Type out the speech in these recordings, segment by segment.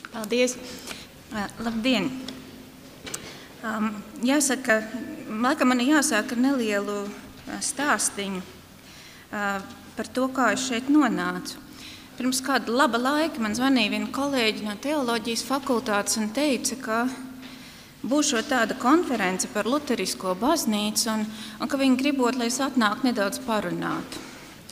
Paldies! Labdien! Jāsaka, laikam man jāsāk ar nelielu stāstiņu par to, kā es šeit nonācu. Pirms kāda laba laika man zvanīja viena kolēģi no teoloģijas fakultātes un teica, ka būšot tāda konference par luterisko baznīcu un ka viņi gribot, lai es atnāku nedaudz parunāt.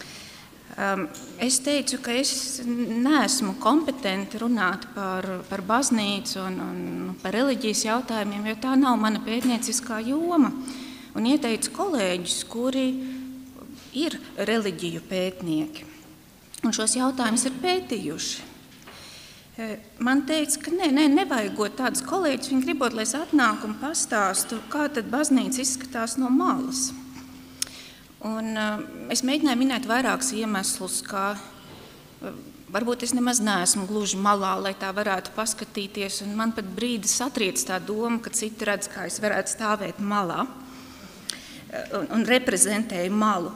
Es teicu, ka es neesmu kompetenti runāt par baznīcu un par reliģijas jautājumiem, jo tā nav mana pētnieciskā joma. Un ieteicu kolēģus, kuri ir reliģiju pētnieki un šos jautājumus ir pētījuši. Man teica, ka nevajagot tādus kolēģus, viņi gribot, lai es atnāku un pastāstu, kā tad baznīca izskatās no malas. Un es mēģināju minēt vairākus iemeslus, kā varbūt es nemaz neesmu gluži malā, lai tā varētu paskatīties, un man pat brīdi satriec tā doma, ka citi redz, kā es varētu stāvēt malā un reprezentēju malu.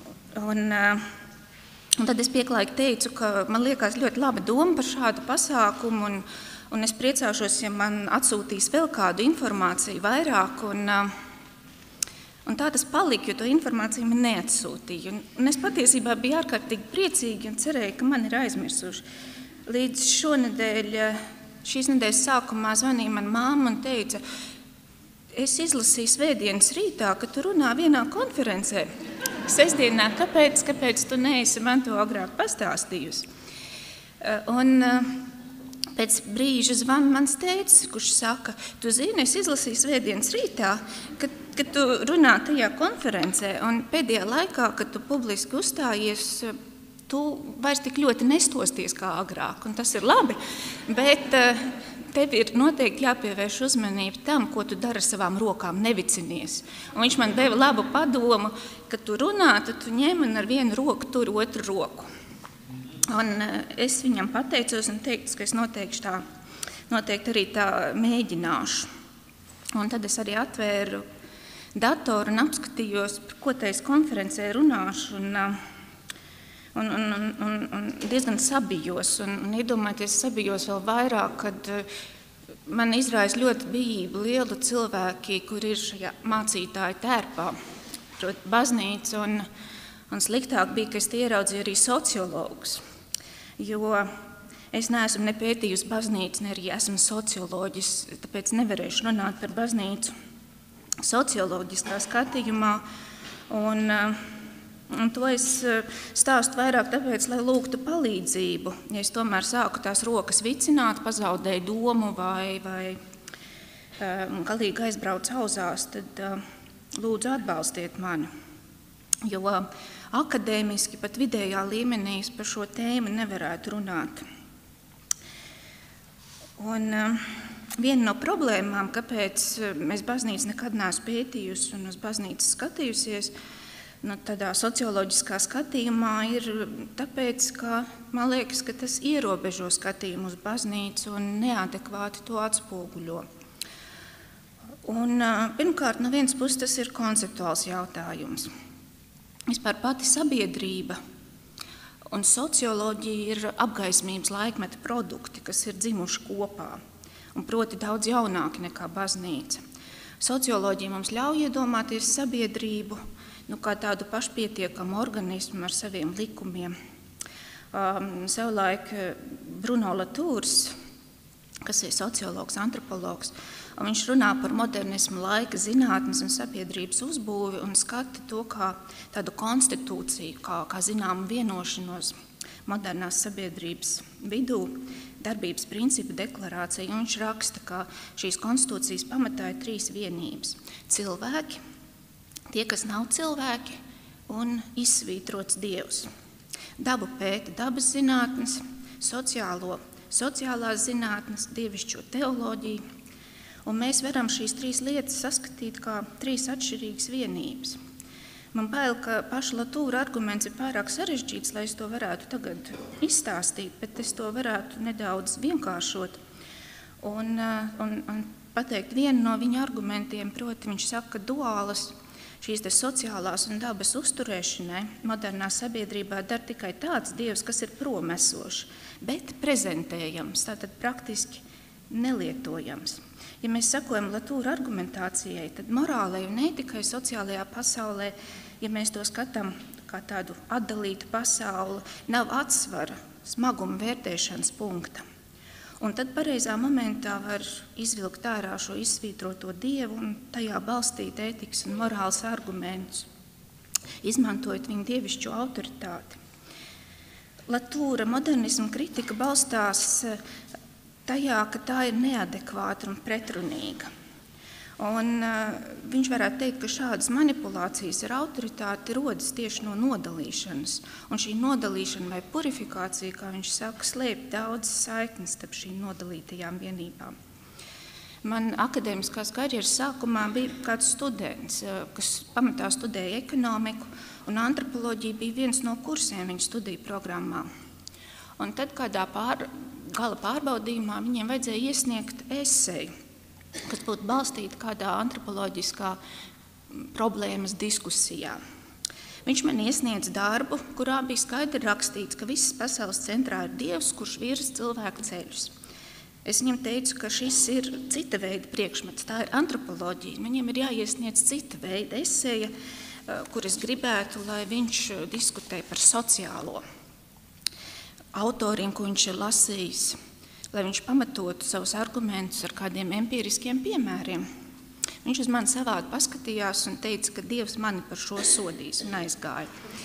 Un tad es pieklājīgi teicu, ka man liekas ļoti laba doma par šādu pasākumu, un es priecāšos, ja man atsūtīs vēl kādu informāciju vairāk, un tā tas palika, jo to informāciju man neatsūtīja. Un es patiesībā biju ārkārtīgi priecīgi un cerēju, ka man ir aizmirsuši. Līdz šīs nedēļas sākumā zvanīja man mamma un teica, es izlasīju svētdienas rītā, ka tu runā vienā konferencē. Sestdienā, kāpēc tu neesi man to agrāk pastāstījusi? Un pēc brīža zvana mans tētis, kurš saka, tu zini, es izlasīju svētdienas rītā, ka tu runā tajā konferencē, un pēdējā laikā, kad tu publiski uzstājies, tu vairs tik ļoti nestosties kā agrāk, un tas ir labi, bet tev ir noteikti jāpievērš uzmanība tam, ko tu dari ar savām rokām, nevicinies. Un viņš man deva labu padomu, kad tu runā, tad tu ņem un ar vienu roku tur otru roku. Un es viņam pateicos un teiktu, ka es noteikti arī tā mēģināšu. Un tad es arī atvēru datoru un apskatījos, par ko tais konferencē runāšu, un diezgan sabijos. Un iedomājieties, sabijos vēl vairāk, kad man izraisa ļoti bijību lielu cilvēki, kur ir šajā mācītāju tērpā, proti baznīca, un sliktāk bija, ka es ieraudzīju arī sociologus. Jo es neesmu ne pētījusi baznīcu, ne arī esmu socioloģis, tāpēc nevarēšu runāt par baznīcu socioloģiskā skatījumā. Un to es stāstu vairāk tāpēc, lai lūgtu palīdzību. Ja es tomēr sāku tās rokas vicināt, pazaudēju domu vai galīgi aizbraucu auzās, tad lūdzu atbalstiet mani. Jo akadēmiski, pat vidējā līmenī par šo tēmu nevarētu runāt. Un viena no problēmām, kāpēc es baznīcu nekad neesmu pētījusi un uz baznīcu skatījusies, tādā socioloģiskā skatījumā ir tāpēc, ka man liekas, ka tas ierobežo skatījumu uz baznīcu un neadekvāti to atspoguļo. Un pirmkārt, no vienas puses tas ir konceptuāls jautājums. Vispār pati sabiedrība un socioloģija ir apgaismības laikmeta produkti, kas ir dzimuši kopā, un proti daudz jaunāki nekā baznīca. Socioloģija mums ļauj iedomāties sabiedrību kā tādu pašpietiekamu organismu ar saviem likumiem. Savulaik Bruno Latours, kas ir sociologs, antropologs, viņš runā par modernismu laika zinātnes un sabiedrības uzbūvi un skata to kā tādu konstitūciju, kā zināmu vienošanos modernās sabiedrības vidū, darbības principu deklarāciju. Un viņš raksta, ka šīs konstitūcijas pamatā ir 3 vienības – cilvēki, tie, kas nav cilvēki, un izsvītrots Dievs. Dabu pēta dabas zinātnes, sociālās zinātnes, dievišķo teoloģiju, un mēs varam šīs 3 lietas saskatīt kā 3 atšķirīgas vienības. Man bail, ka paša Latūra arguments ir pārāk sarežģīts, lai es to varētu tagad izstāstīt, bet es to varētu nedaudz vienkāršot un pateikt vienu no viņa argumentiem, proti viņš saka, ka duālas šīs sociālās un dabas uzturēšanai modernā sabiedrībā dar tikai tāds dievs, kas ir promesošs, bet prezentējams, tātad praktiski nelietojams. Ja mēs sakojam Latūra argumentācijai, tad morālai un ētikai sociālajā pasaulē, ja mēs to skatām kā tādu atdalītu pasauli, nav atsvara, smaguma vērtēšanas punkta. Un tad pareizā momentā var izvilkt ārā šo izsvītroto dievu un tajā balstīt ētikas un morāls argumentus, izmantojot viņu dievišķo autoritāti. Latūra modernisma kritika balstās tajā, ka tā ir neadekvāta un pretrunīga. Un viņš varētu teikt, ka šādas manipulācijas ar autoritāti rodas tieši no nodalīšanas. Un šī nodalīšana vai purifikācija, kā viņš saka, slēp daudz saiknes starp šīm nodalītajām vienībām. Man akadēmiskās karjeras sākumā bija kāds students, kas pamatā studēja ekonomiku, un antropoloģija bija viens no kursiem viņa studiju programmā. Un tad kādā gala pārbaudījumā viņiem vajadzēja iesniegt eseju, kas būtu balstīta kādā antropoloģiskā problēmas diskusijā. Viņš man iesniedz darbu, kurā bija skaidri rakstīts, ka visas pasaules centrā ir dievs, kurš virza cilvēku ceļus. Es viņam teicu, ka šis ir cita veida priekšmets, tā ir antropoloģija. Viņam ir jāiesniedz cita veida eseja, kur es gribētu, lai viņš diskutē par sociālo autoriem, ko viņš ir lasījis, lai viņš pamatotu savus argumentus ar kādiem empiriskiem piemēriem. Viņš uz mani savādi paskatījās un teica, ka Dievs mani par šo sodīs, un aizgāja.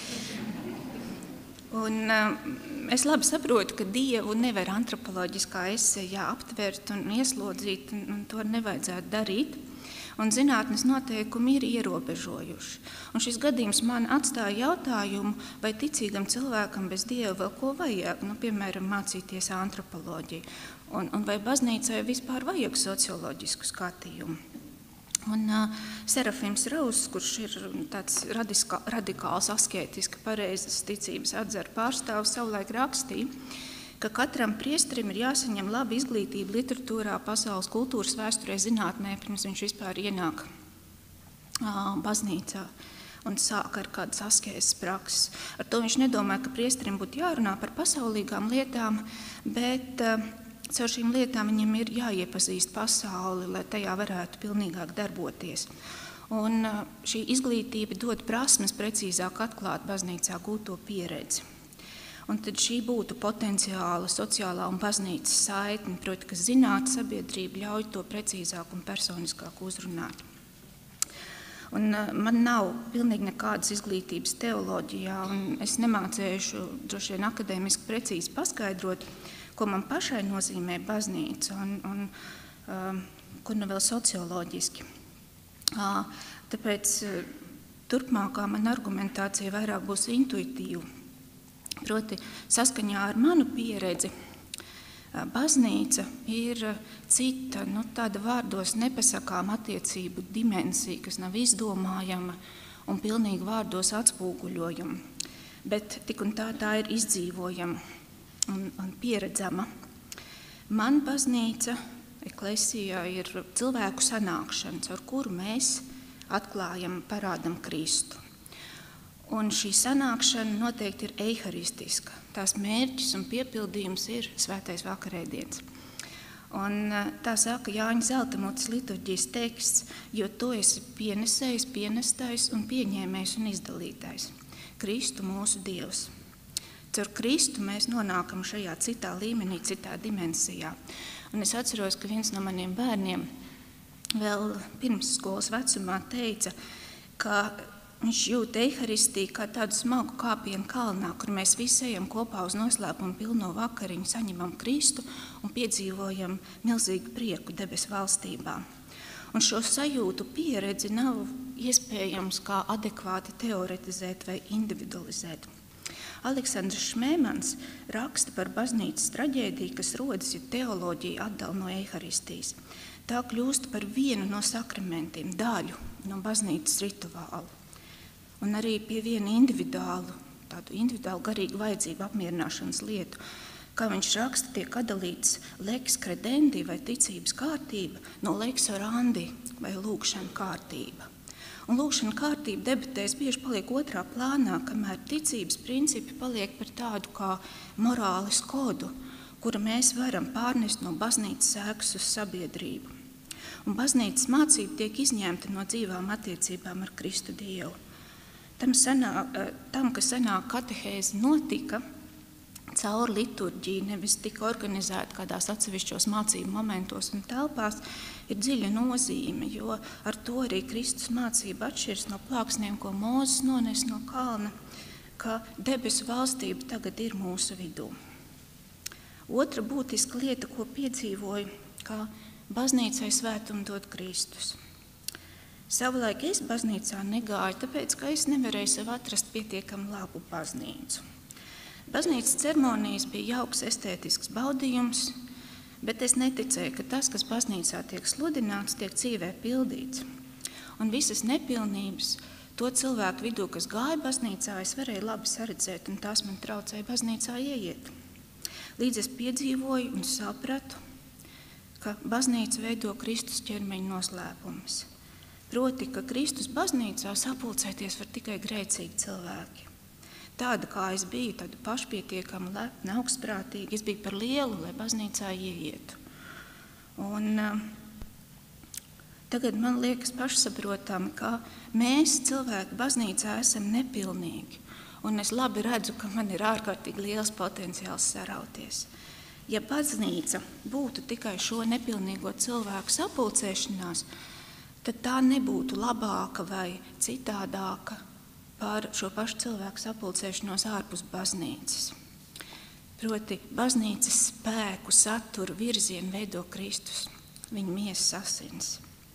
Un es labi saprotu, ka Dievu nevar antropoloģiskā esejā aptvert un ieslodzīt, un to nevajadzētu darīt. Un zinātnes noteikumi ir ierobežojuši. Un šis gadījums man atstāja jautājumu, vai ticīgam cilvēkam bez Dieva vēl ko vajag, piemēram, mācīties antropoloģiju, un vai baznīcai vispār vajag socioloģisku skatījumu. Un Serafims Rauss, kurš ir tāds radikāls, askētiski pareizas ticības atzaru pārstāvs, savulaik rakstīja, ka katram priesterim ir jāsaņem laba izglītība literatūrā, pasaules kultūras vēsturē, zinātnē, pirms viņš vispār ienāk baznīcā un sāk ar kādas askēzes prakses. Ar to viņš nedomāja, ka priesterim būtu jārunā par pasaulīgām lietām, bet caur šīm lietām viņam ir jāiepazīst pasauli, lai tajā varētu pilnīgāk darboties. Un šī izglītība dod prasmes precīzāk atklāt baznīcā gūto pieredzi. Un tad šī būtu potenciāla sociālā un baznīcas saitne, proti, ka zinātne sabiedrība ļauj to precīzāk un personiskāk uzrunāt. Un man nav pilnīgi nekādas izglītības teoloģijā, un es nemācēšu droši vien akadēmiski precīzi paskaidrot, ko man pašai nozīmē baznīca un ko nu vēl socioloģiski. Tāpēc turpmākā man argumentācija vairāk būs intuitīva. Proti, saskaņā ar manu pieredzi, baznīca ir cita, tāda vārdos nepasakām attiecību dimensija, kas nav izdomājama un pilnīgi vārdos atspoguļojama, bet tik un tā ir izdzīvojama un pieredzama. Man baznīca, eklesijā, ir cilvēku sanākšana, ar kuru mēs atklājam, parādam Kristu. Un šī sanākšana noteikti ir eiharistiska. Tās mērķis un piepildījums ir svētais vakarēdiens. Un tā saka Jāņa Zeltamotes liturģijas teksts, jo tu esi pienesējs, pienestais un pieņēmējs un izdalītais. Kristu mūsu Dievs. Caur Kristu mēs nonākam šajā citā līmenī, citā dimensijā. Un es atceros, ka viens no maniem bērniem vēl pirmsskolas vecumā teica, ka viņš jūt eiharistiju kā tādu smagu kāpienu kalnā, kur mēs visi ejam kopā uz noslēpumu pilno vakariņu, saņemam Kristu un piedzīvojam milzīgu prieku debesu valstībā. Un šo sajūtu pieredzi nav iespējams kā adekvāti teoretizēt vai individualizēt. Aleksandrs Šmēmans raksta par baznīcas traģēdiju, kas rodas, ja teoloģija atdala no eiharistijas. Tā kļūst par vienu no sakramentiem, daļu no baznīcas rituālu. Un arī pie viena individuālu garīgu vajadzību apmierināšanas lietu. Kā viņš raksta, tiek atdalīts lex credendi vai ticības kārtība no lex orandi vai lūgšana kārtība. Un lūkšana kārtība debatēs bieži paliek otrā plānā, kamēr ticības principi paliek par tādu kā morāles kodu, kuru mēs varam pārnest no baznīcas ēkas uz sabiedrību. Un baznīcas mācība tiek izņemta no dzīvām attiecībām ar Kristu Dievu. Tam, ka senāk katehēze notika caur liturģiju, nevis tika organizēta kādās atsevišķos mācību momentos un telpās, ir dziļa nozīme, jo ar to arī Kristus mācība atšķiras no plāksniem, ko Mūzes nones no kalna, ka debesu valstība tagad ir mūsu vidū. Otra būtiska lieta, ko piedzīvoju, ka baznīcai svētumu dod Kristus. Savulaik es baznīcā negāju, tāpēc, ka es nevarēju sev atrast pietiekami labu baznīcu. Baznīcas ceremonijas bija jauks estētisks baudījums, bet es neticēju, ka tas, kas baznīcā tiek sludināts, tiek dzīvē pildīts. Un visas nepilnības to cilvēku vidū, kas gāja baznīcā, es varēju labi saredzēt, un tās man traucēja baznīcā ieiet. Līdz es piedzīvoju un sapratu, ka baznīca veido Kristus ķermeņa noslēpumus. Proti, ka Kristus baznīcā sapulcēties var tikai grēcīgi cilvēki. Tāda, kā es biju, tāda pašpietiekama, lepna, augstprātīga, es biju par lielu, lai baznīcā ieietu. Un tagad man liekas pašsaprotami, ka mēs, cilvēki, baznīcā esam nepilnīgi. Un es labi redzu, ka man ir ārkārtīgi liels potenciāls sarauties. Ja baznīca būtu tikai šo nepilnīgo cilvēku sapulcēšanās, tad tā nebūtu labāka vai citādāka par šo pašu cilvēku sapulcēšanos ārpus baznīcas. Proti, baznīcas spēku, saturu, virzienu veido Kristus, viņa miesas asins.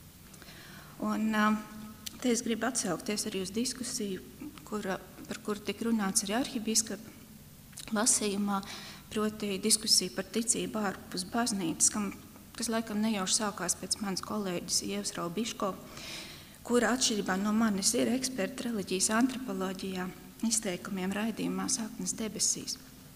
Un te es gribu atsaukties arī uz diskusiju, par kuru tika runāts arī arhibīskapa lasījumā, proti diskusija par ticību ārpus baznīcas, kas laikam nejauši sākās pēc manas kolēģis Ievas Raubiško, kura atšķirībā no manis ir eksperta reliģijas antropoloģijā, izteikumiem raidījumā Saknes debesīs.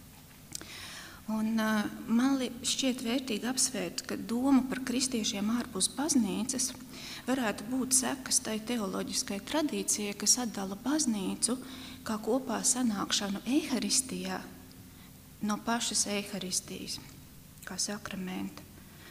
Un man šķiet vērtīgi apsvērt, ka doma par kristiešiem ārpus baznīcas varētu būt sekas tai teoloģiskai tradīcijai, kas atdala baznīcu kā kopā sanākšanu eharistijā no pašas eharistijas, kā sakramenta,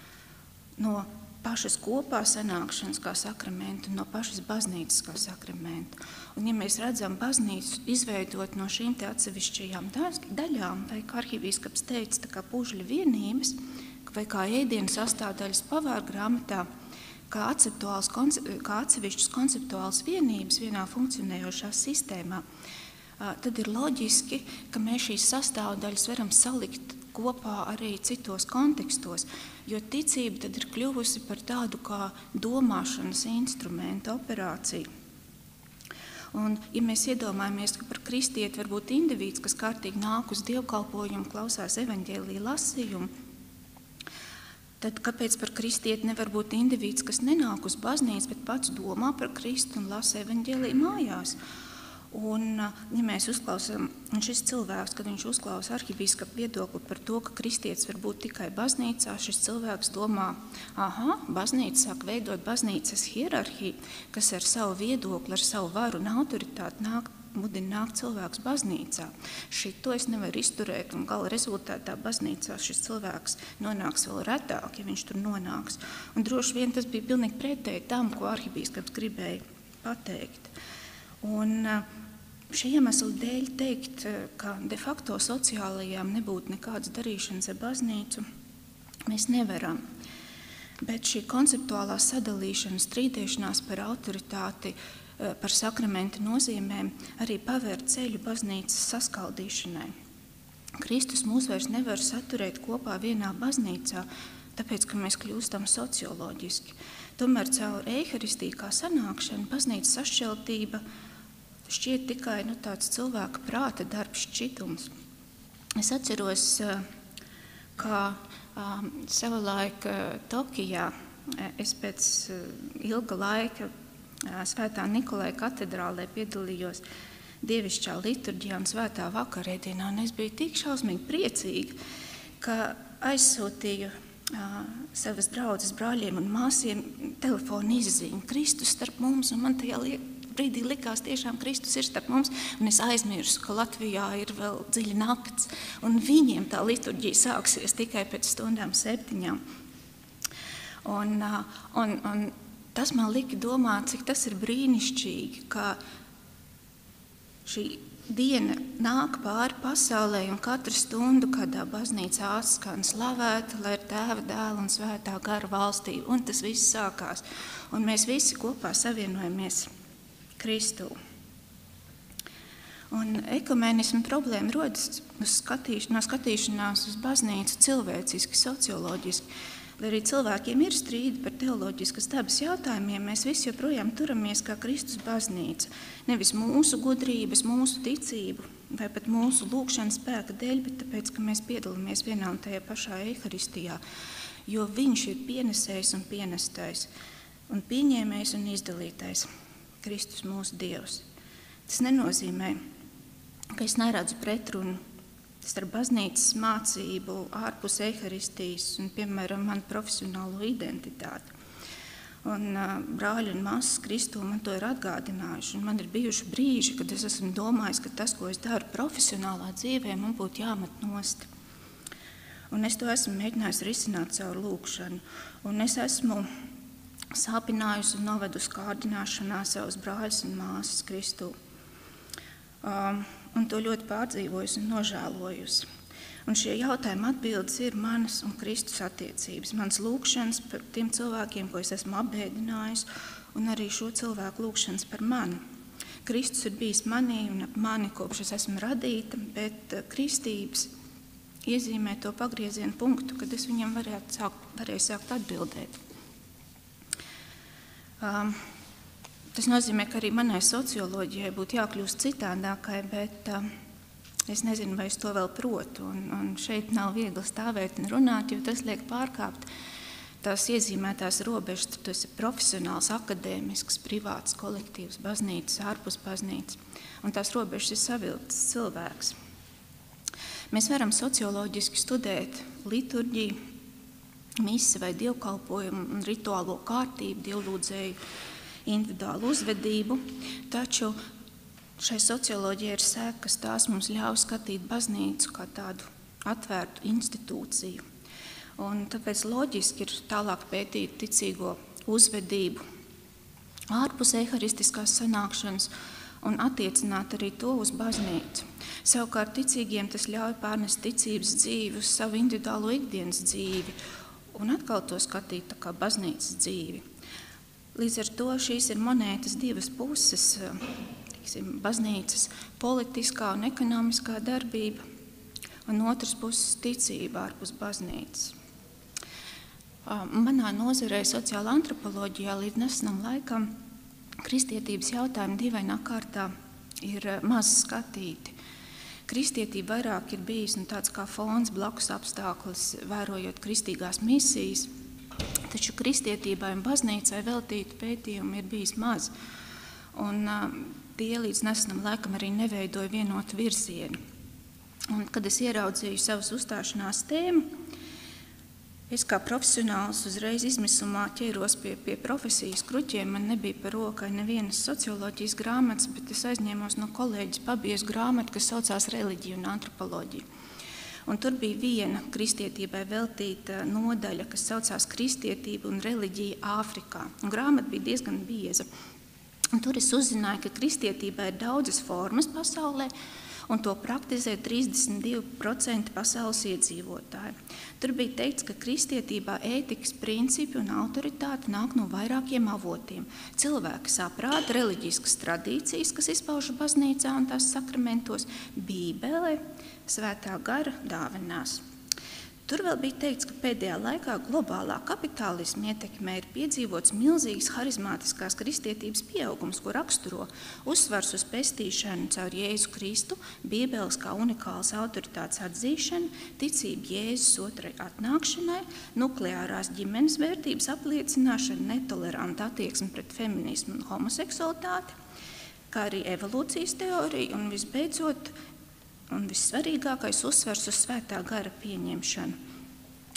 no pašas kopā sanākšanas kā sakramenta, no pašas baznīcas kā sakramenta. Un ja mēs redzam baznīcu izveidot no šīm te atsevišķajām daļām, vai kā arhibīskaps teica, tā kā pužļa vienības, vai kā ēdienu sastāvdaļas pavāra grāmatā, kā atsevišķas konceptuālas vienības vienā funkcionējošā sistēmā, tad ir loģiski, ka mēs šīs sastāvdaļas varam salikt kopā arī citos kontekstos, jo ticība tad ir kļuvusi par tādu kā domāšanas instrumentu, operāciju. Un, ja mēs iedomājamies, ka par kristieti var būt indivīds, kas kārtīgi nāk uz dievkalpojumu, klausās evaņģēlija lasījumu, tad kāpēc par kristieti nevar būt indivīds, kas nenāk uz baznīcu, bet pats domā par Kristu un lasa evaņģēliju mājās? Un, ja mēs uzklausām, un šis cilvēks, kad viņš uzklausa arhibīskapa viedokli par to, ka kristietis var būt tikai baznīcā, šis cilvēks domā, baznīca sāk veidot baznīcas hierarhiju, kas ar savu viedokli, ar savu varu un autoritāti mudina nākt cilvēks baznīcā. Šito es nevaru izturēt, un gala rezultātā baznīcā šis cilvēks nonāks vēl retāk, ja viņš tur nonāks. Un droši vien tas bija pilnīgi pretēji tam, ko arhibīskaps gribēja pateikt. Un šī iemesla dēļ teikt, ka de facto sociālajām nebūtu nekādas darīšanas ar baznīcu, mēs nevaram. Bet šī konceptuālā sadalīšana, strīdēšanās par autoritāti, par sakramenta nozīmēm arī pavēr ceļu baznīcas saskaldīšanai. Kristus mūs vairs nevar saturēt kopā vienā baznīcā, tāpēc, ka mēs kļūstam socioloģiski. Tomēr caur eharistiju kā sanākšanu baznīcas sašķeltība šķiet tikai tāds cilvēka prāta darbs šķitums. Es atceros, kā savulaik Tokijā es pēc ilga laika Svētā Nikolaja katedrālē piedalījos dievišķā liturģijā un svētā vakarēdienā, un es biju tik šausmīgi priecīga, ka aizsūtīju savas draudzes brāļiem un māsiem telefonu izziņu. Kristus starp mums, un man tajā brīdī likās tiešām Kristus ir starp mums, un es aizmirsu, ka Latvijā ir vēl dziļa nakts, un viņiem tā liturģija sāksies tikai pēc 7:00. Un tas man lika domāt, cik tas ir brīnišķīgi, ka šī diena nāk pāri pasaulē, un katru stundu kādā baznīcā atskan slavēta, lai ir Tēva, Dēla un Svētā gara valstība, un tas viss sākās. Un mēs visi kopā savienojamies Kristū. Un ekumenisma problēma rodas no skatīšanās uz baznīcu cilvēciski, socioloģiski. Lai arī cilvēkiem ir strīdi par teoloģiskas dabas jautājumiem, mēs visi joprojām turamies kā Kristus baznīca. Nevis mūsu gudrības, mūsu ticību vai pat mūsu lūgšanas spēka dēļ, bet tāpēc, ka mēs piedalāmies vienā un tajā pašā eharistijā, jo viņš ir pienesējs un pienestais, un pieņēmējs un izdalītais. Kristus mūsu Dievs. Tas nenozīmē, ka es neredzu pretrunu starp baznīcas mācību, ārpus eharistijas un, piemēram, manu profesionālo identitāti. Un brāļi un māsas Kristū man to ir atgādinājuši. Un man ir bijuši brīži, kad es esmu domājis, ka tas, ko es daru profesionālā dzīvē, man būtu jāmet nost. Un es to esmu mēģinājis risināt caur lūgšanu. Un es esmu sāpinājusi un novedusi kārdināšanā savus brāļus un māsas Kristū. Un to ļoti pārdzīvojusi un nožēlojusi. Un šie jautājumi atbildes ir manas un Kristus attiecības, manas lūgšanas par tiem cilvēkiem, ko es esmu apbēdinājusi, un arī šo cilvēku lūgšanas par mani. Kristus ir bijis manī un ap mani, kopš es esmu radīta, bet kristības iezīmē to pagriezienu punktu, kad es viņam varēju sākt atbildēt. Tas nozīmē, ka arī manai socioloģijai būtu jākļūst citādākai, bet es nezinu, vai es to vēl protu. Un šeit nav viegli stāvēt un runāt, jo tas liek pārkāpt tās iezīmētās robežas. Tas ir profesionāls, akadēmisks, privāts, kolektīvs, baznīcas, ārpus baznīcas. Un tās robežas ir savilktas cilvēks. Mēs varam socioloģiski studēt liturģiju, misi vai dievkalpojumu un rituālo kārtību, dievlūdzēju, individuālu uzvedību, taču šai socioloģijai ir sekas, tās mums ļauj skatīt baznīcu kā tādu atvērtu institūciju. Un tāpēc loģiski ir tālāk pētīt ticīgo uzvedību ārpus eharistiskās sanākšanas un attiecināt arī to uz baznīcu. Savukārt ticīgiem tas ļauj pārnest ticības dzīvi uz savu individuālo ikdienas dzīvi un atkal to skatīt tā kā baznīcas dzīvi. Līdz ar to šīs ir monētas divas puses, baznīcas politiskā un ekonomiskā darbība, un otras puses ticība ārpus baznīcas. Manā nozarē sociālā antropoloģijā līdz nesenam laikam kristietības jautājumi dīvainā kārtā ir maz skatīti. Kristietība vairāk ir bijis tāds kā fons, blakus apstākļus, vērojot kristīgās misijas, taču kristietībai un baznīcai veltītu pētījumu ir bijis maz, un tie līdz nesenam laikam arī neveidoja vienotu virzienu. Un, kad es ieraudzīju savas uzstāšanās tēmu, es kā profesionāls uzreiz izmisumā ķēros pie profesijas kruķiem. Man nebija par rokai nevienas socioloģijas grāmatas, bet es aizņēmos no kolēģis Pabijas grāmatu, kas saucās Reliģija un antropoloģija. Un tur bija viena kristietībai veltīta nodaļa, kas saucās Kristietība un reliģija Āfrikā. Un grāmata bija diezgan bieza. Un tur es uzzināju, ka kristietībai ir daudzas formas pasaulē, un to praktizē 32% pasaules iedzīvotāji. Tur bija teikts, ka kristietībā ētikas principi un autoritāte nāk no vairākiem avotiem. Cilvēka saprāta, reliģiskas tradīcijas, kas izpaužas baznīcā un tās sakramentos, Bībelē, Svētā gara dāvinās. Tur vēl bija teikts, ka pēdējā laikā globālā kapitālisma ietekmē ir piedzīvots milzīgs harizmātiskās kristietības pieaugums, ko raksturo uzsvars uz pestīšanu caur Jēzu Kristu, Bībeles kā unikālas autoritātes atzīšanu, ticību Jēzus otrai atnākšanai, nukleārās ģimenes vērtības apliecināšanu, netoleranta attieksmi pret feminismu un homoseksualitāti, kā arī evolūcijas teoriju un visbeidzot un vissvarīgākais uzsvers uz Svētā gara pieņemšanu.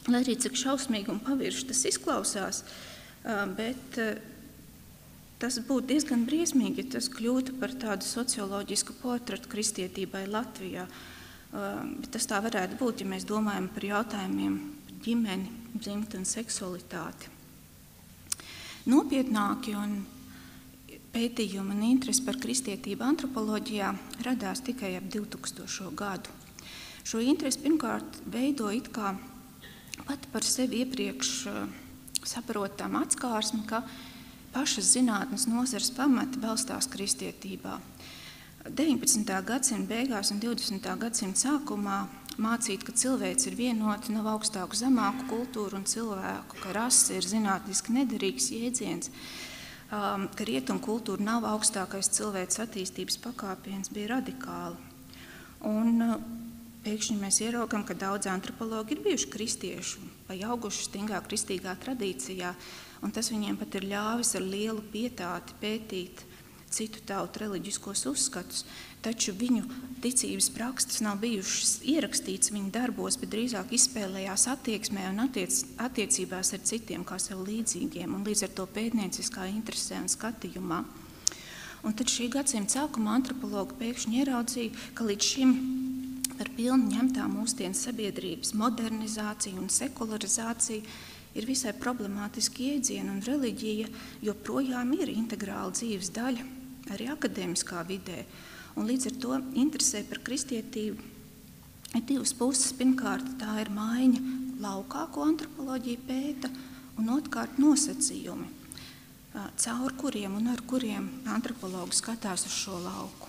lai arī cik šausmīgi un pavirši tas izklausās, bet tas būtu diezgan briesmīgi, ja tas kļūtu par tādu socioloģisku portretu kristietībai Latvijā. Bet tas tā varētu būt, ja mēs domājam par jautājumiem par ģimeni, dzimti un seksualitāti. Nopietnāki un pētījumi un interesi par kristietību antropoloģijā radās tikai ap 2000. gadu. Šo interesi pirmkārt veido it kā pat par sevi iepriekš saprotam atskārsmi, ka pašas zinātnes nozares pamati balstās kristietībā. 19. gadsimta beigās un 20. gadsimta sākumā mācīt, ka cilvēks ir vienota, nav augstāku zemāku kultūru un cilvēku, ka rase ir zinātniski nederīgs jēdziens, ka rietumu kultūra nav augstākais cilvēks attīstības pakāpiens, bija radikāli. Un pēkšņi mēs ieraugam, ka daudz antropologi ir bijuši kristieši, vai auguši stingrā kristīgā tradīcijā, un tas viņiem pat ir ļāvis ar lielu pietāti pētīt citu tautu reliģiskos uzskatus, taču viņu ticības prakstes nav bijušas ierakstīts viņu darbos, bet drīzāk izspēlējās attieksmē un attiecībās ar citiem kā sev līdzīgiem, un līdz ar to pētnieciskā interesē un skatījumā. Un tad šī gadsimta sākumā antropologi pēkšņi ieraudzīja, ka līdz šim par pilnu ņemtā mūsdienas sabiedrības modernizācija un sekularizācija ir visai problemātiski jēdzieni, un reliģija joprojām ir integrāla dzīves daļa arī akadēmiskā vidē. Un līdz ar to interesē par kristietību ir divas puses. Pirmkārt, tā ir maiņa laukā, ko antropoloģija pēta, un otrkārt nosacījumi, caur kuriem un ar kuriem antropologi skatās uz šo lauku.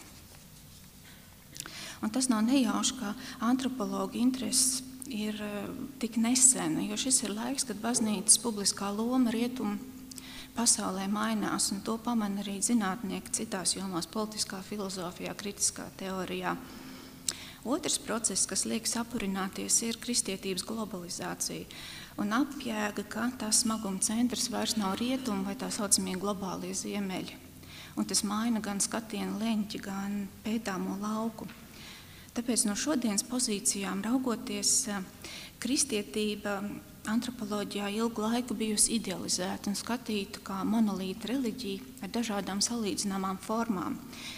Un tas nav nejauši, ka antropologa intereses ir tik nesena, jo šis ir laiks, kad baznīcas publiskā loma rietumu pasaulē mainās, un to pamana arī zinātnieki citās jomās, politiskā filozofijā, kritiskā teorijā. Otrs process, kas liek sapurināties, ir kristietības globalizācija un apjēga, ka tās smaguma centrs vairs nav rietumi vai tā saucamie globālie ziemeļi. Un tas maina gan skatienu leņķi, gan pētāmo lauku. Tāpēc no šodienas pozīcijām raugoties, kristietība antropoloģijā ilgu laiku bijusi idealizēta un skatīta kā monolīta reliģija ar dažādām salīdzināmām formām.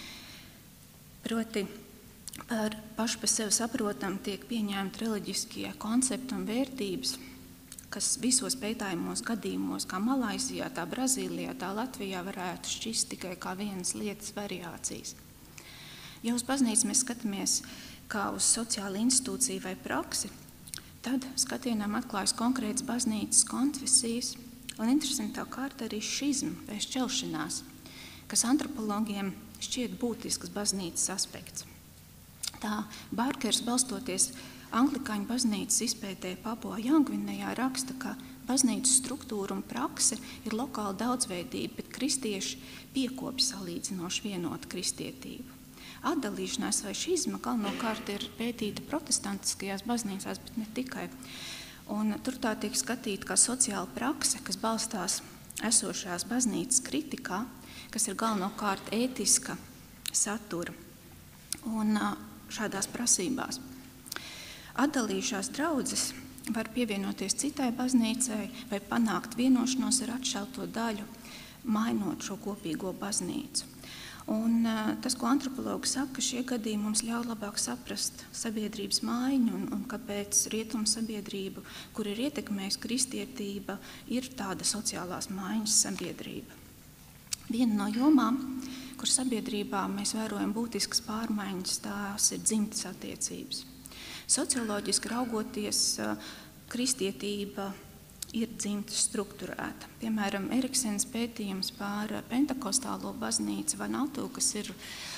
Proti, par pašu par sevi saprotam tiek pieņemti reliģiskie koncepti un vērtības, kas visos pētājumos gadījumos, kā Malaizijā, tā Brazīlijā, tā Latvijā, varētu šķist tikai kā vienas lietas variācijas. Ja uz baznīcu mēs skatāmies kā uz sociālu institūciju vai praksi, tad skatienām atklājas konkrētas baznīcas konfesijas un interesantā kārta arī šizma vai šķelšanās, kas antropologiem šķiet būtisks baznīcas aspekts. Tā Bārkers, balstoties anglikāņu baznīcas izpētē Papua Jaungvinejā, raksta, ka baznīcas struktūra un prakse ir lokāla daudzveidība, bet kristieši piekopja salīdzinoši vienotu kristietību. Atdalīšanās vai šizma galvenokārt ir pētīta protestantiskajās baznīcās, bet ne tikai. Un tur tā tiek skatīta kā sociāla prakse, kas balstās esošās baznīcas kritikā, kas ir galvenokārt ētiska satura un šādās prasībās. Atdalījušās draudzes var pievienoties citai baznīcai vai panākt vienošanos ar atšķelto daļu, mainot šo kopīgo baznīcu. Un tas, ko antropologi saka, šie gadījumi mums ļauj labāk saprast sabiedrības maiņu un kāpēc rietumu sabiedrību, kur ir ietekmējusi kristietība, ir tāda sociālās maiņas sabiedrība. Viena no jomām, kur sabiedrībā mēs vērojam būtiskas pārmaiņas, tās ir dzimtes attiecības. Socioloģiski raugoties, kristietība ir dzimtes strukturēta. Piemēram, Eriksens pētījums par pentakostālo baznīcu Vanatu, kas ir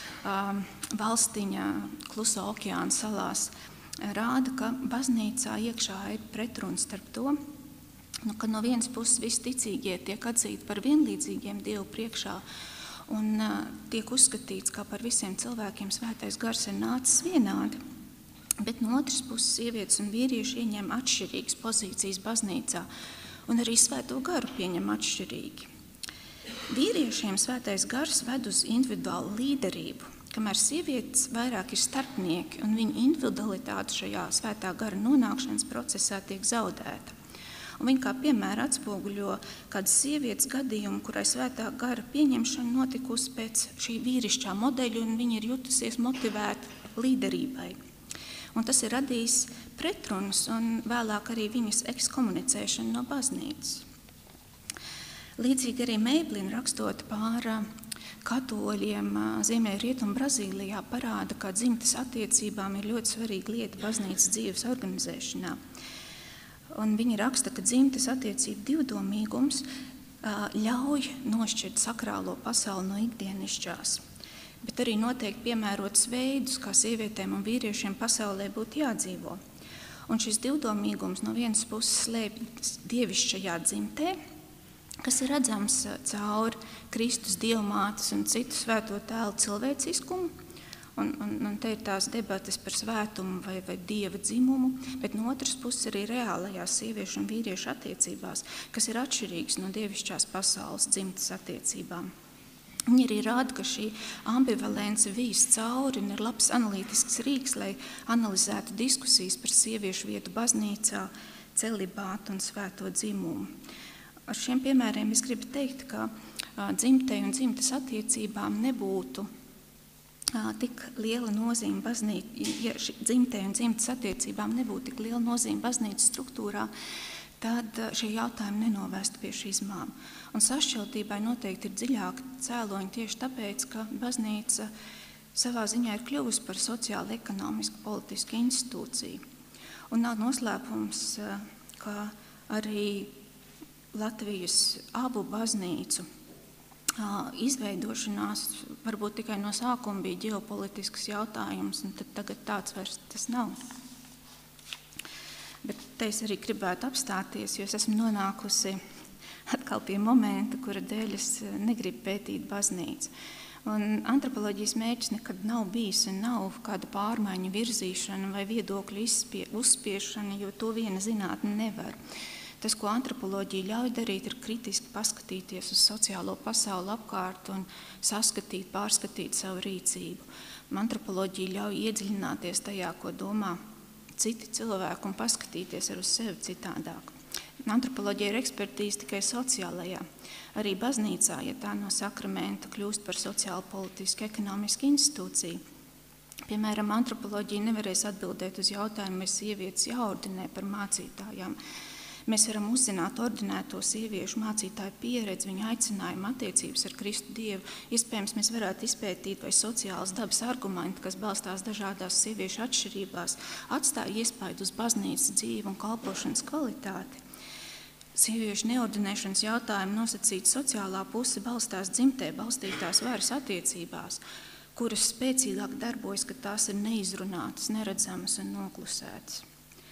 valstiņa Kluso okeāna salās, rāda, ka baznīcā iekšā ir pretruns starp to, ka no vienas puses visi ticīgie tiek atzīti par vienlīdzīgiem Dievu priekšā un tiek uzskatīts, ka par visiem cilvēkiem svētais gars ir nācis vienādi. Bet no otras puses sievietes un vīrieši ieņem atšķirīgas pozīcijas baznīcā un arī svēto garu pieņem atšķirīgi. Vīriešiem svētais gars ved uz individuālu līderību kamēr sievietes vairāk ir starpnieki un viņu individualitāte šajā svētā gara nonākšanas procesā tiek zaudēta. Un viņi kā piemēra atspoguļo kādas sievietes gadījumu, kurai svētā gara pieņemšana notikusi pēc šī vīrišķā modeļa, un viņa ir jutusies motivēta līderībai. Un tas ir radījis pretrunas un vēlāk arī viņas ekskomunicēšanu no baznīcas. Līdzīgi arī Meiblina rakstot par katoļiem Ziemeļrietumu Brazīlijā parāda, ka dzimtes attiecībām ir ļoti svarīga lieta baznīcas dzīves organizēšanā. Un viņi raksta, ka dzimtes attiecību divdomīgums ļauj nošķirt sakrālo pasauli no ikdienišķās, bet arī noteikti piemērotus veidus, kā sievietēm un vīriešiem pasaulē būtu jādzīvo. Un šis divdomīgums no vienas puses slēpjas dievišķajā dzimtē, kas ir redzams caur Kristus dievmātes un citu svēto tēlu cilvēciskumu. Un te ir tās debates par svētumu vai dieva dzimumu, bet no otras puses arī reālajās sieviešu un vīriešu attiecībās, kas ir atšķirīgas no dievišķās pasaules dzimtes attiecībām. Viņi arī rāda, ka šī ambivalence vīs cauri un ir labs analītisks rīks, lai analizētu diskusijas par sieviešu vietu baznīcā, celibātu un svēto dzimumu. Ar šiem piemēriem es gribu teikt, ka dzimtei un dzimtes attiecībām nebūtu tik liela nozīme ja dzimtei un dzimtes attiecībām nebūtu tik liela nozīme baznīcas struktūrā, tad šie jautājumi nenovestu pie šizmām. Un sašķeltībai noteikti ir dziļāki cēloņi tieši tāpēc, ka baznīca savā ziņā ir kļuvusi par sociāli, ekonomisku, politisku institūciju. Un nav noslēpums, ka arī Latvijas abu baznīcu izveidošanās varbūt tikai no sākuma bija ģeopolitisks jautājums, un tad tagad tāds vairs tas nav. Bet te es arī gribētu apstāties, jo es esmu nonākusi atkal pie momenta, kura dēļ es negribu pētīt baznīcu. Un antropoloģijas mērķis nekad nav bijis un nav kāda pārmaiņu virzīšana vai viedokļu uzspiešana, jo to viena zinātne nevar. Tas, ko antropoloģija ļauj darīt, ir kritiski paskatīties uz sociālo pasauli apkārt un saskatīt, pārskatīt savu rīcību. Antropoloģija ļauj iedziļināties tajā, ko domā citi cilvēki un paskatīties ar uz sevi citādāk. Antropoloģija ir ekspertīze tikai sociālajā. Arī baznīcā, ja tā no sakramenta kļūst par sociāli, politisku, ekonomisku institūciju. Piemēram, antropoloģija nevarēs atbildēt uz jautājumu, vai sievietes jāordinē par mācītājām. Mēs varam uzzināt ordinēto sieviešu mācītāju pieredzi, viņu aicinājumu, attiecības ar Kristu Dievu. Iespējams, mēs varētu izpētīt, vai sociālas dabas argumenti, kas balstās dažādās sieviešu atšķirībās, atstāja iespaidu uz baznīcas dzīvi un kalpošanas kvalitāti. Sieviešu neordinēšanas jautājumu nosacīt sociālā puse balstās dzimtē balstītās varas attiecībās, kuras spēcīgāk darbojas, kad tās ir neizrunātas, neredzamas un noklusētas.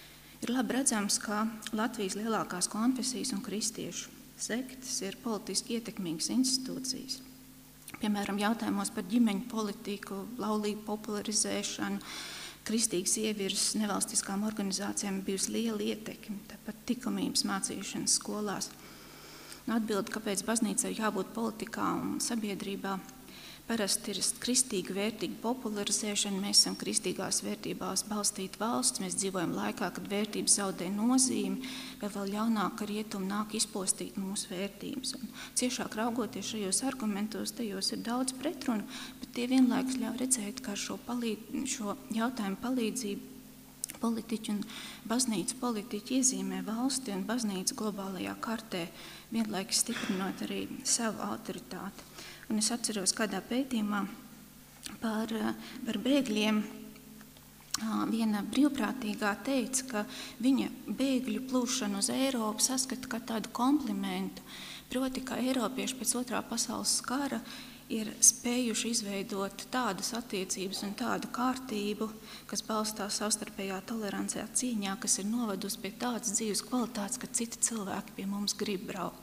Ir labi redzams, ka Latvijas lielākās konfesijas un kristiešu sektas ir politiski ietekmīgas institūcijas. Piemēram, jautājumos par ģimeņu politiku, laulību popularizēšanu, kristīgas ievirzes nevalstiskām organizācijām bijusi liela ietekme, tāpat likumības mācīšanas skolās. Atbilde, kāpēc baznīcai jābūt politikā un sabiedrībā, parasti ir kristīga vērtīga popularizēšana. Mēs esam kristīgās vērtībās balstīta valsts, mēs dzīvojam laikā, kad vērtības zaudē nozīmi, vai vēl ļaunāk rietumi nāk izpostīt mūsu vērtības. Un ciešāk raugoties šajos argumentos, tajos ir daudz pretrunu, bet tie vienlaikus ļauj redzēt, kā šo jautājumu palīdzību politiķi un baznīcu politiķi iezīmē valsti un baznīcu globālajā kartē, vienlaikus stiprinot arī savu autoritāti. Un es atceros kādā pētījumā par bēgļiem. Viena brīvprātīgā teica, ka viņa bēgļu plūšanu uz Eiropu saskata kā tādu komplimentu, proti, ka eiropieši pēc Otrā pasaules kara ir spējuši izveidot tādas attiecības un tādu kārtību, kas balstās savstarpējā tolerancē, cīņā, kas ir novedusi pie tādas dzīves kvalitātes, ka citi cilvēki pie mums grib braukt.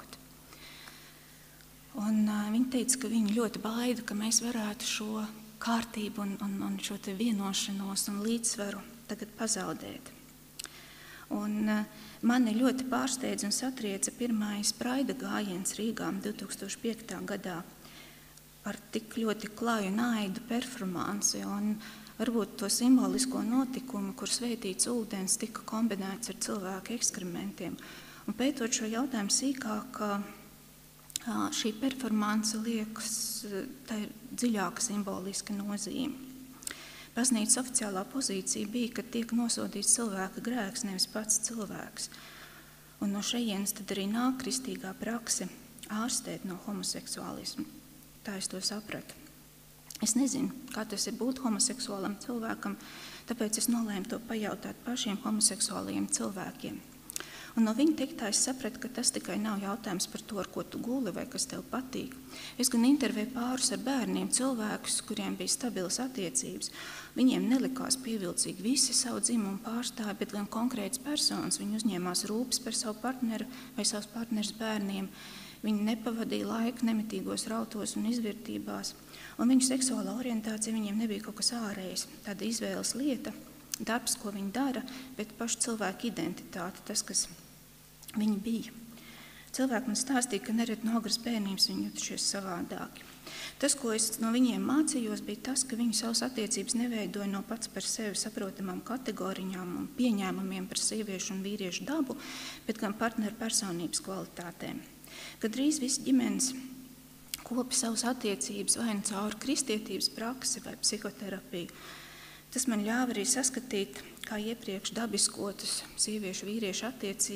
Un viņi teica, ka viņi ļoti baida, ka mēs varētu šo kārtību un šo te vienošanos un līdzsvaru tagad pazaudēt. Un mani ļoti pārsteidz un satrieca pirmais Praida gājiens Rīgā 2005. gadā. ar tik ļoti klaju naidu performanci, un varbūt to simbolisko notikumu, kur svētīts ūdens tika kombinēts ar cilvēku ekskrementiem. Un pētot šo jautājumu sīkāk, šī performance liekas, tā ir dziļāka simboliska nozīme. Baznīcas oficiālā pozīcija bija, ka tiek nosodīts cilvēka grēks, nevis pats cilvēks. Un no šejienes tad arī nāk kristīgā prakse ārstēt no homoseksuālismu. Tā es to sapratu. Es nezinu, kā tas ir būt homoseksuālam cilvēkam, tāpēc es nolēmu to pajautāt pašiem homoseksuālajiem cilvēkiem. Un no viņa teiktā es sapratu, ka tas tikai nav jautājums par to, ar ko tu guli vai kas tev patīk. Es gan intervēju pārus ar bērniem, cilvēkus, kuriem bija stabilas attiecības. Viņiem nelikās pievilcīgi visi savu dzimumu pārstāvi, bet gan konkrētas personas. Viņi uzņēmās rūpes par savu partneru vai savus partnerus bērniem. Viņi nepavadīja laiku nemitīgos rautos un izvirtībās. Un viņu seksuālā orientācija viņiem nebija kaut kas ārējs, tāda izvēles lieta, darbs, ko viņi dara, bet paša cilvēka identitāte, tas, kas viņi bija. Cilvēki man stāstīja, ka nereti no agras bērnības viņi jutušies savādāki. Tas, ko es no viņiem mācījos, bija tas, ka viņi savas attiecības neveidoja no pats par sevi saprotamām kategorijām un pieņēmumiem par sieviešu un vīriešu dabu, bet gan partneru personības kvalitātēm. Kad drīz visi ģimenes kopi savas attiecības vai caur kristietības praksi vai psihoterapiju, tas man ļāva arī saskatīt, kā iepriekš dabiskotās sieviešu vīriešu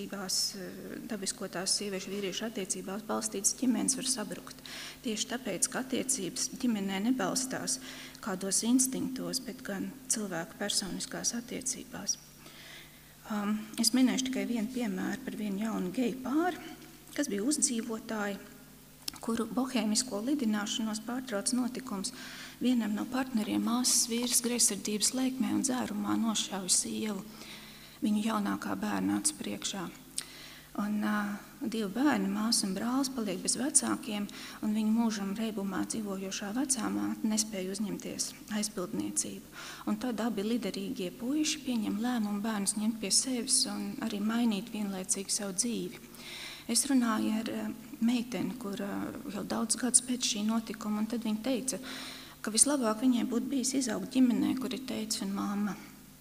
attiecībās balstītas ģimenes var sabrukt. Tieši tāpēc, ka attiecības ģimenē nebalstās kādos instinktos, bet gan cilvēku personiskās attiecībās. Es minēšu tikai vienu piemēru par vienu jaunu geju pāri, kas bija uzdzīvotāji, kuru bohēmisko lidināšanos pārtrauc notikums. Vienam no partneriem māsas vīrs greizsirdības lēkmē un dzērumā nošauja sievu viņu jaunākā bērna acu priekšā. Un divi bērni, māsa un brālis, paliek bez vecākiem, un viņu mūžam reibumā dzīvojošā vecāmāte nespēja uzņemties aizbildniecību. Un tad abi liderīgie puiši pieņem lēmumu bērnus ņemt pie sevis un arī mainīt vienlaicīgi savu dzīvi. Es runāju ar meiteni, kur jau daudz gadus pēc šī notikuma, un tad viņa teica, ka vislabāk viņai būtu bijis izaugt ģimenē, kur ir tētis un mamma.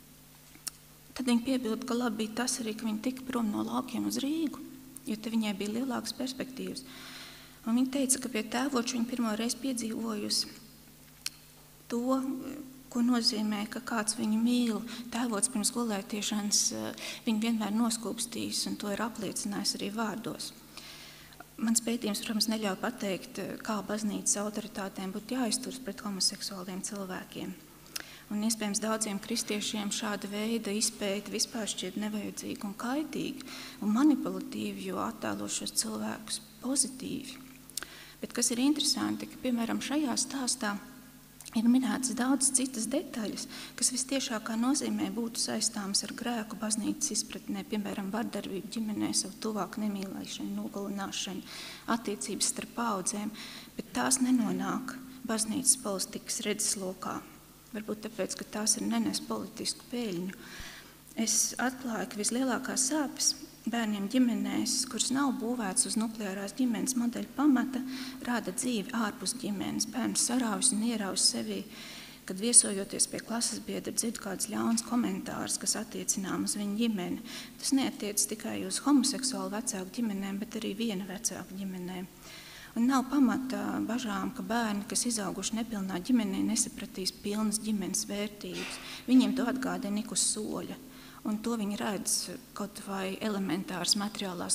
Tad viņa piebilda, ka labi bija tas arī, ka viņa tika prom no laukiem uz Rīgu, jo te viņai bija lielākas perspektīvas. Un viņa teica, ka pie tēvoča viņa pirmo reizi piedzīvojusi to, ko nozīmē, ka kāds viņu mīl. Tēvots pirms gulētiešanas viņu vienmēr noskūpstījis, un to ir apliecinājis arī vārdos. Mans pētījums, protams, neļauj pateikt, kā baznīcas autoritātēm būtu jāizturas pret homoseksuāliem cilvēkiem. Un iespējams daudziem kristiešiem šāda veida izpēte vispār šķiet nevajadzīga un kaitīga un manipulatīva, jo attēlo šos cilvēkus pozitīvi. Bet kas ir interesanti, ka, piemēram, šajā stāstā ir minētas daudz citas detaļas, kas vistiešākā nozīmē būtu saistāmas ar grēku baznīcas izpratnē, piemēram, vardarbību ģimenē, savu tuvāku nemīlēšanu, nogalināšanu, attiecības starp paudzēm, bet tās nenonāk baznīcas politikas redzeslokā. Varbūt tāpēc, ka tās ir nenes politisku peļņu. Es atklāju, ka vislielākās sāpes bērniem ģimenēs, kuras nav būvētas uz nukleārās ģimenes modeļa pamata, rāda dzīvi ārpus ģimenes. Bērns saraujas un ieraujas sevī, kad viesojoties pie klases biedra dzird kāds ļauns komentārs, kas attiecinām uz viņu ģimeni. Tas neatiec tikai uz homoseksuālu vecāku ģimenēm, bet arī viena vecāku ģimenēm. Un nav pamata bažām, ka bērni, kas izauguši nepilnā ģimenē, nesapratīs pilnas ģimenes vērtības. Viņiem to atgādina ik uz soļa. Un to viņi redz kaut vai elementāras materiālās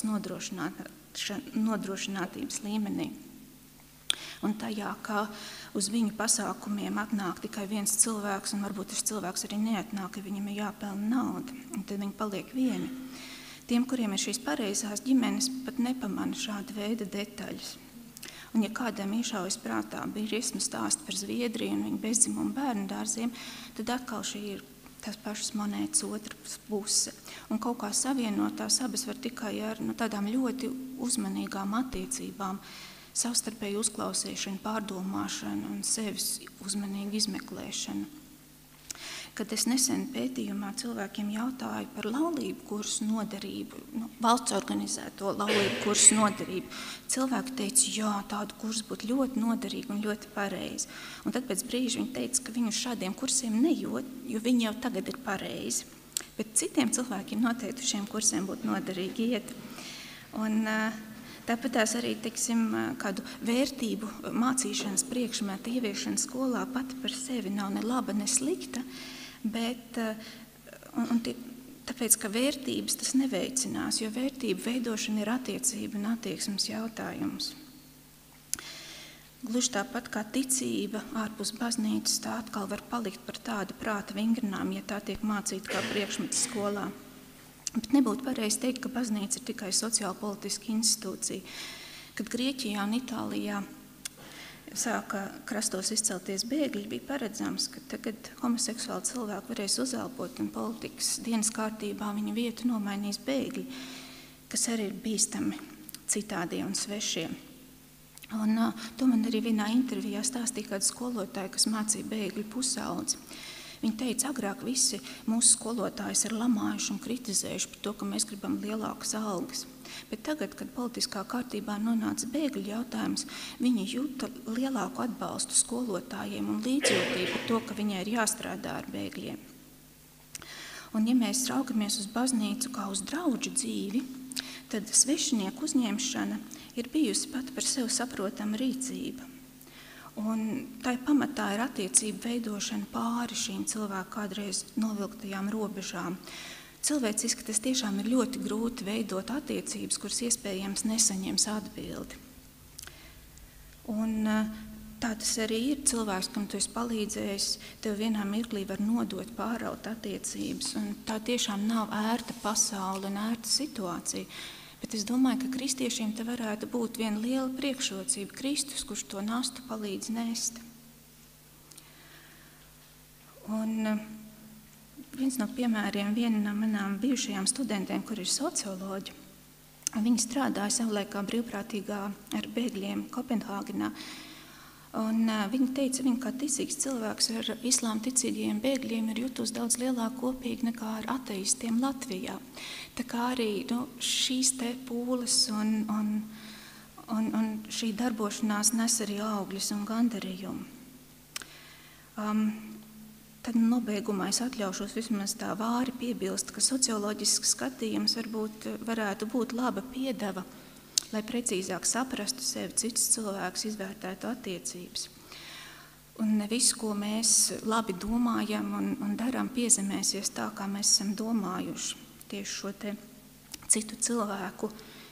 nodrošinātības līmenī. Un tajā, ka uz viņu pasākumiem atnāk tikai viens cilvēks, un varbūt šis cilvēks arī neatnāk, ka viņam ir jāpelna nauda, un tad viņi paliek vieni. Tiem, kuriem ir šīs pareizās ģimenes, pat nepamana šāda veida detaļas. Un ja kādam iešaujas prātā bija riesma stāsti par Zviedriju un viņu bezdzimumu bērnu dārziem, tad atkal šī ir tās pašas monētas otra puse. Un kaut kā savienot tās abas var tikai ar tādām ļoti uzmanīgām attiecībām, savstarpēju uzklausīšanu, pārdomāšanu un sevis uzmanīgu izmeklēšanu. kad es nesen pētījumā cilvēkiem jautāju par laulību kursu noderību, valsts organizēto laulību kursu noderību, cilvēki teica, jā, tādu kursu būtu ļoti noderīgi un ļoti pareizi. Un tad pēc brīža viņi teica, ka viņu šādiem kursiem nejūt, jo viņi jau tagad ir pareizi. Bet citiem cilvēkiem noteikti šiem kursiem būtu noderīgi iet. Un tāpat tās arī, teiksim, kādu vērtību mācīšanas priekšmetu ieviešana skolā pati par sevi nav ne laba, ne slikta, bet tāpēc, ka vērtības tas neveicinās, jo vērtību veidošana ir attiecība un attieksmes jautājums. Gluži tāpat kā ticība ārpus baznīcas, tā atkal var palikt par tādu prāta vingrinām, ja tā tiek mācīta kā priekšmets skolā. Bet nebūtu pareizi teikt, ka baznīca ir tikai sociālpolitiska institūcija. Kad Grieķijā un Itālijā sāka krastos izcelties bēgļi, bija paredzams, ka tagad homoseksuāli cilvēki varēs uzelpot un politikas dienas kārtībā viņa vietu nomainīs bēgļi, kas arī ir bīstami citādie un svešie. Un to man arī vienā intervijā stāstīja kāda skolotāja, kas mācīja bēgļu pusaudzi. Viņa teica, agrāk visi mūsu skolotājus ir lamājuši un kritizējuši par to, ka mēs gribam lielākas algas. Bet tagad, kad politiskā kārtībā nonāca bēgļu jautājums, viņi jūta lielāku atbalstu skolotājiem un līdzjūtību par to, ka viņai ir jāstrādā ar bēgļiem. Un ja mēs raugamies uz baznīcu kā uz draudžu dzīvi, tad svešinieku uzņemšana ir bijusi pat par sevi saprotama rīcība. Un tai pamatā ir attiecību veidošana pāri šīm cilvēku kādreiz novilktajām robežām. Cilvēciski tas tiešām ir ļoti grūti veidot attiecības, kuras iespējams nesaņems atbildi. Un tā tas arī ir. Cilvēks, kam tu esi palīdzējis, tev vienā mirklī var nodot, pāraut attiecības. Un tā tiešām nav ērta pasaule un ērta situācija. Bet es domāju, ka kristiešiem te varētu būt viena liela priekšrocība. Kristus, kurš to nastu palīdz nest. Un viens no piemēriem, viena no manām bijušajām studentēm, kur ir socioloģi, viņa strādāja savulaik kā brīvprātīgā ar bēgļiem Kopenhāgenā. Un viņa teica, viņa kā ticīgs cilvēks ar islāma ticīgajiem bēgļiem ir jutus daudz lielāku kopīgi nekā ar ateistiem Latvijā. Tā kā arī šīs te pūles un šī darbošanās nes arī augļus un gandarījumu. Tad nobeigumā es atļaušos vismaz tā vāri piebilst, ka socioloģisks skatījums varētu būt laba piedeva, lai precīzāk saprastu sevi, cits cilvēks izvērtētu attiecības. Un ne visu, ko mēs labi domājam un darām, piezemēsies tā, kā mēs esam domājuši tieši šo te citu cilvēku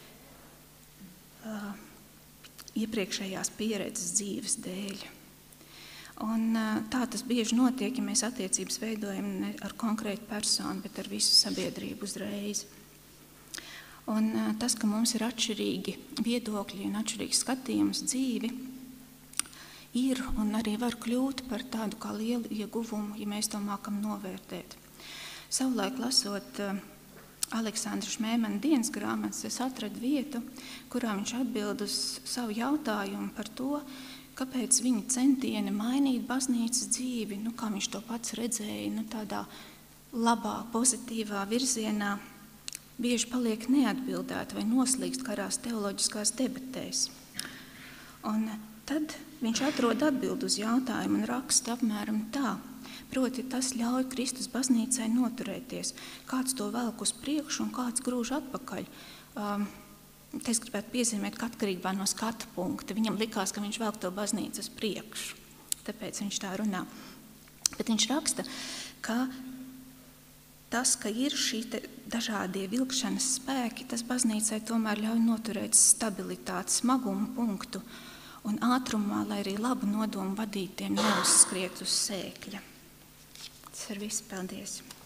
iepriekšējās pieredzes dzīves dēļ. Un tā tas bieži notiek, ja mēs attiecības veidojam ne ar konkrētu personu, bet ar visu sabiedrību uzreiz. Un tas, ka mums ir atšķirīgi viedokļi un atšķirīgs skatījums dzīvi, ir un arī var kļūt par tādu kā lielu ieguvumu, ja mēs to mākam novērtēt. Savulaik lasot Aleksandra Šmēmana dienas grāmatas, es atradu vietu, kurā viņš atbild uz savu jautājumu par to, kāpēc viņa centieni mainīt baznīcas dzīvi, kā viņš to pats redzēja, tādā labā, pozitīvā virzienā, bieži paliek neatbildēti vai noslīgst karās teoloģiskās debatēs. Un tad viņš atrod atbildi uz jautājumu un raksta apmēram tā, proti tas ļauj Kristus baznīcai noturēties, kāds to velk uz priekšu un kāds grūž atpakaļ. Es gribētu piezīmēt, ka atkarībā no skatu punkta. Viņam likās, ka viņš velk to baznīcas priekšu, tāpēc viņš tā runā. Bet viņš raksta, ka tas, ka ir šī dažādie vilkšanas spēki, tas baznīcai tomēr ļauj noturēt stabilitāti, smagumu punktu un ātrumā, lai arī labu nodomu vadītiem neuzskriet uz sēkļa. Tas ir viss. Paldies!